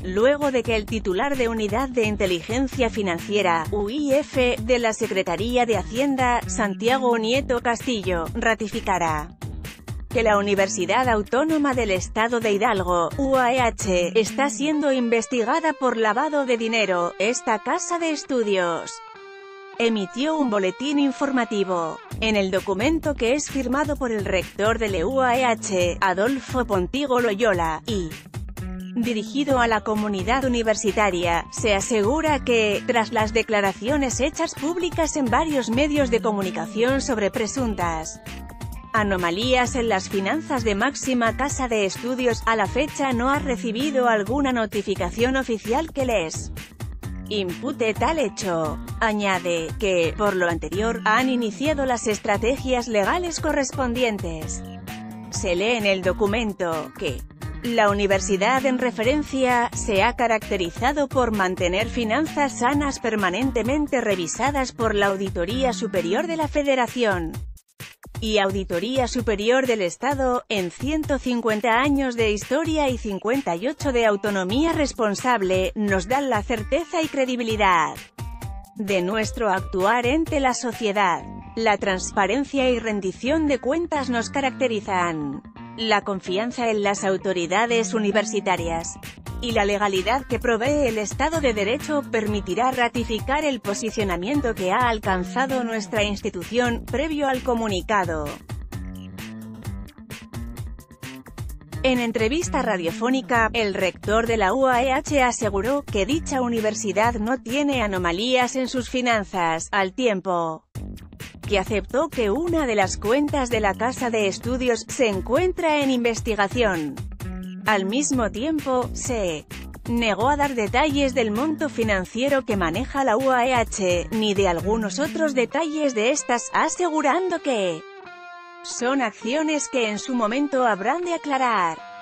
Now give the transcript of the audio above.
luego de que el titular de Unidad de Inteligencia Financiera, UIF, de la Secretaría de Hacienda, Santiago Nieto Castillo, ratificara que la Universidad Autónoma del Estado de Hidalgo, UAEH, está siendo investigada por lavado de dinero. Esta casa de estudios emitió un boletín informativo. En el documento, que es firmado por el rector de la UAEH, Adolfo Pontigo Loyola, y dirigido a la comunidad universitaria, se asegura que, tras las declaraciones hechas públicas en varios medios de comunicación sobre presuntas anomalías en las finanzas de máxima casa de estudios, a la fecha no ha recibido alguna notificación oficial que les impute tal hecho. Añade que, por lo anterior, han iniciado las estrategias legales correspondientes. Se lee en el documento que la universidad en referencia se ha caracterizado por mantener finanzas sanas permanentemente revisadas por la Auditoría Superior de la Federación y Auditoría Superior del Estado, en 150 años de historia y 58 de autonomía responsable, nos dan la certeza y credibilidad de nuestro actuar ante la sociedad. La transparencia y rendición de cuentas nos caracterizan. La confianza en las autoridades universitarias y la legalidad que provee el Estado de Derecho permitirá ratificar el posicionamiento que ha alcanzado nuestra institución, previo al comunicado. En entrevista radiofónica, el rector de la UAEH aseguró que dicha universidad no tiene anomalías en sus finanzas, al tiempo que aceptó que una de las cuentas de la casa de estudios se encuentra en investigación. Al mismo tiempo, se negó a dar detalles del monto financiero que maneja la UAEH, ni de algunos otros detalles de estas, asegurando que son acciones que en su momento habrán de aclarar.